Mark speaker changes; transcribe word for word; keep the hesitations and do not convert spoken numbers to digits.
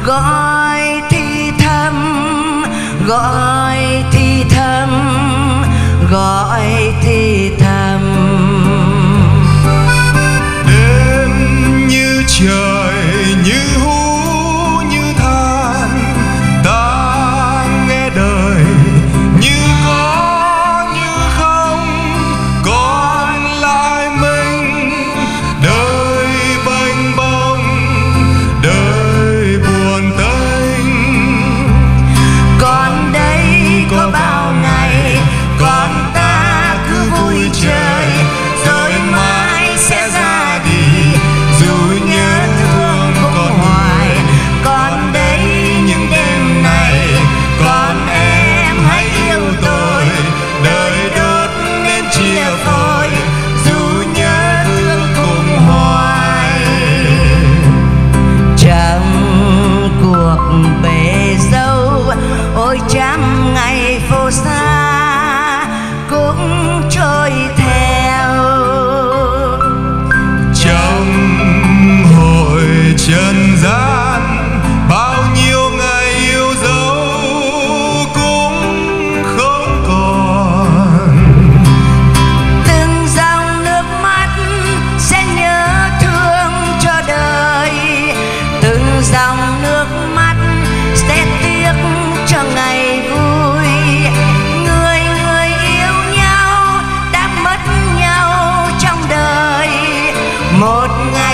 Speaker 1: gọi thì thầm, gọi thì thầm, gọi thì thầm.
Speaker 2: Đêm như trời, như hú như than, ta nghe đời như có như không, còn lại mình đời bênh bông, đời buồn tênh.
Speaker 1: Còn đây có bao ngày con ta cứ vui chơi, rồi mai sẽ ra đi dù nhớ thương cũng hoài. Còn đây những đêm này con em hãy yêu tôi, đời đốt nên chia phôi dù nhớ thương cũng hoài. Trong cuộc bể dâu ôi trăm ngày phố xa cũng trôi theo.
Speaker 2: Trong hội trần gian bao nhiêu ngày yêu dấu cũng không còn.
Speaker 1: Từng dòng nước mắt sẽ nhớ thương cho đời, từng dòng nước mắt sẽ tiếc cho ngày vui. Người người yêu nhau đã mất nhau trong đời, một ngày